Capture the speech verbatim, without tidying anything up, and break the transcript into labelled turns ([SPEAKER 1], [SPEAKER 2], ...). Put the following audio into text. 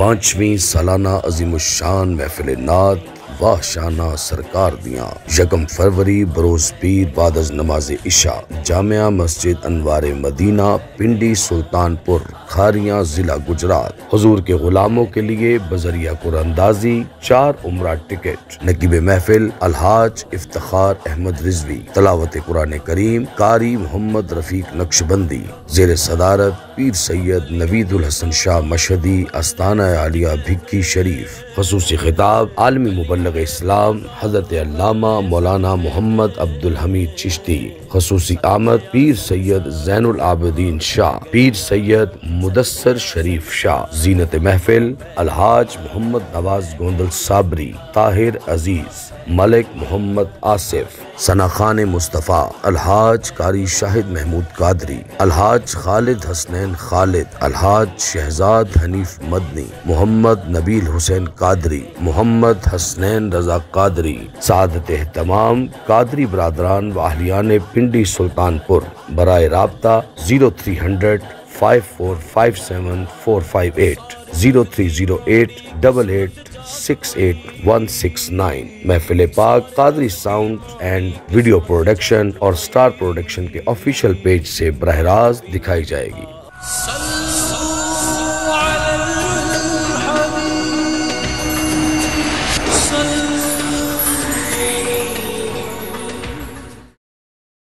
[SPEAKER 1] پانچویں سالانہ عظیم الشان محفل نعت واہ شانہ سرکار دیاں یکم فروری بروز پیر بعد از نماز عشاء جامعہ مسجد انوار مدینہ پنڈی سلطان پور کھاریاں ضلع گجرات۔ حضور کے غلاموں کے لیے بذریعہ قرآن اندازی چار عمرہ ٹکٹ۔ نقیب محفل الحاج افتخار احمد رضوی۔ تلاوت قرآن کریم قاری محمد رفیق نقشبندی۔ زیر صدارت پیر سید نوید الحسن شاہ مشہدی استانہ عالیہ بھکی شریف۔ خصوصی خطاب عالمی مبلغ اسلام حضرت علامہ مولانا محمد عبدالحمید چشتی۔ خصوصی آمد پیر سید زین العابدین شاہ، پیر سید مدثر شریف شاہ۔ زینت محفل الحاج محمد نواز گوندل صابری، طاہر عزیز، ملک محمد آصف، ثنا خان مصطفیٰ، الحاج قاری شاہد محمود قادری، الحاج خالد حسنین خالد، الحاج شہزاد حنیف مدنی، محمد نبیل حسین قادری، محمد حسنین رضا قادری۔ سعادت اہتمام قادری برادران و اہلیان پنڈی سلطان پور۔ برائے رابطہ zero three hundred five four five seven four five eight, zero three zero eight double eight six eight one six nine. محفل پاک Qadri sound and video production اور سٹار پروڈکشن کے آفیشیل پیج سے براہ راست دکھائی جائے گی۔